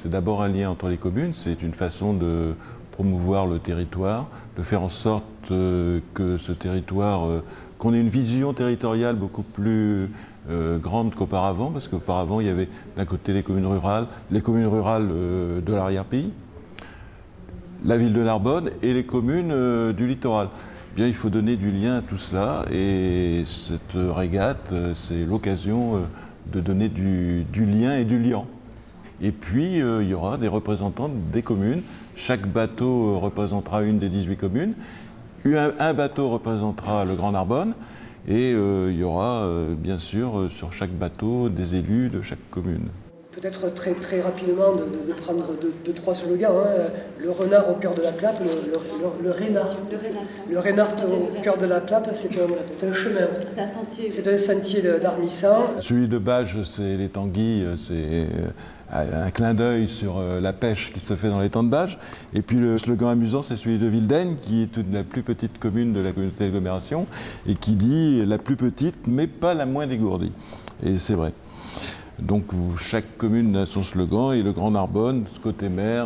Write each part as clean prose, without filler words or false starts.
c'est d'abord un lien entre les communes, c'est une façon de promouvoir le territoire, de faire en sorte que ce territoire, qu'on ait une vision territoriale beaucoup plus grande qu'auparavant, parce qu'auparavant il y avait d'un côté les communes rurales de l'arrière-pays, la ville de Narbonne et les communes du littoral. Bien, il faut donner du lien à tout cela et cette régate, c'est l'occasion de donner du lien et du liant. Et puis, il y aura des représentants des communes. Chaque bateau représentera une des 18 communes. Un bateau représentera le Grand Narbonne. Et il y aura, bien sûr, sur chaque bateau, des élus de chaque commune. Peut-être très rapidement de prendre deux, trois slogans. Le renard au cœur de la Clappe, le rénard. Le rénard au cœur de la Clappe, c'est un chemin. C'est un sentier. C'est un sentier d'Armissant. Celui de Bages, c'est l'étang Guy, c'est un clin d'œil sur la pêche qui se fait dans l'étang de Bages. Et puis le slogan amusant, c'est celui de Vildaigne, qui est la plus petite commune de la communauté d'agglomération, et qui dit la plus petite, mais pas la moins dégourdie. Et c'est vrai. Donc chaque commune a son slogan et le Grand Narbonne, côté mer,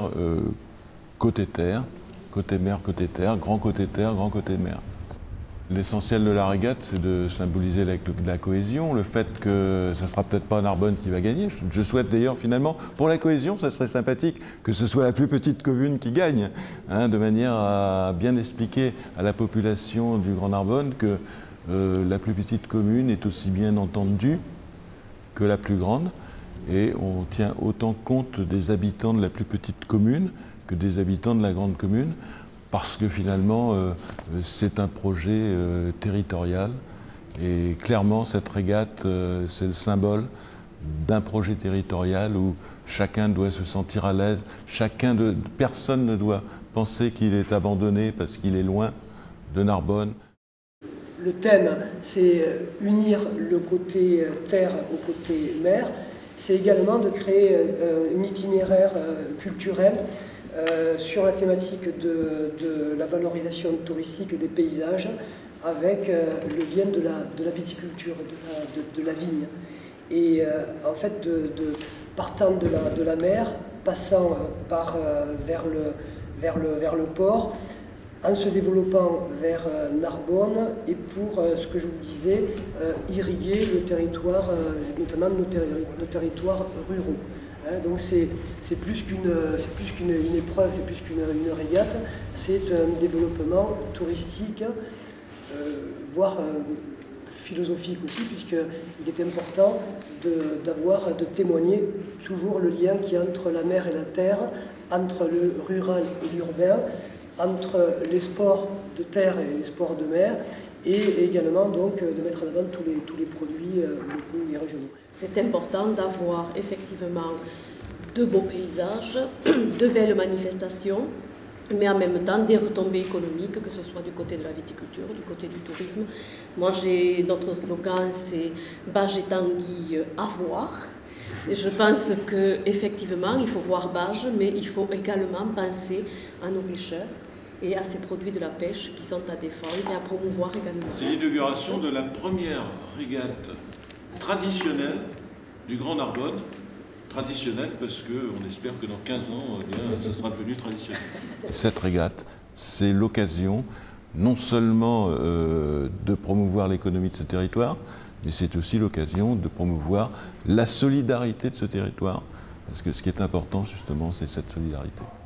côté terre, côté mer, côté terre, grand côté terre, grand côté mer. L'essentiel de la régate, c'est de symboliser la cohésion, le fait que ça ne sera peut-être pas Narbonne qui va gagner. Je souhaite d'ailleurs finalement, pour la cohésion, ça serait sympathique que ce soit la plus petite commune qui gagne, de manière à bien expliquer à la population du Grand Narbonne que la plus petite commune est aussi bien entendue que la plus grande, et on tient autant compte des habitants de la plus petite commune que des habitants de la grande commune, parce que finalement c'est un projet territorial, et clairement cette régate c'est le symbole d'un projet territorial où chacun doit se sentir à l'aise, personne ne doit penser qu'il est abandonné parce qu'il est loin de Narbonne. Le thème, c'est unir le côté terre au côté mer. C'est également de créer un itinéraire culturel sur la thématique de la valorisation touristique des paysages avec le lien de la viticulture, de la vigne. Et en fait, partant de la mer, passant vers le port, en se développant vers Narbonne et pour, ce que je vous disais, irriguer le territoire, notamment nos territoires ruraux. Donc c'est plus qu'une épreuve, c'est plus qu'une régate, c'est un développement touristique, voire philosophique aussi, puisqu'il est important de témoigner toujours le lien qu'il y a entre la mer et la terre, entre le rural et l'urbain, entre les sports de terre et les sports de mer, et également donc de mettre en avant tous les produits locaux et régionaux. C'est important d'avoir effectivement de beaux paysages, de belles manifestations, mais en même temps des retombées économiques, que ce soit du côté de la viticulture, du côté du tourisme. Moi, notre slogan, c'est « Bages et Tanguy à voir ». Et je pense qu'effectivement, il faut voir Bages, mais il faut également penser à nos pêcheurs et à ces produits de la pêche qui sont à défendre et à promouvoir également. C'est l'inauguration de la première régate traditionnelle du Grand Narbonne. Traditionnelle parce qu'on espère que dans 15 ans, eh bien, ça sera devenu traditionnel. Cette régate, c'est l'occasion non seulement de promouvoir l'économie de ce territoire, mais c'est aussi l'occasion de promouvoir la solidarité de ce territoire. Parce que ce qui est important, justement, c'est cette solidarité.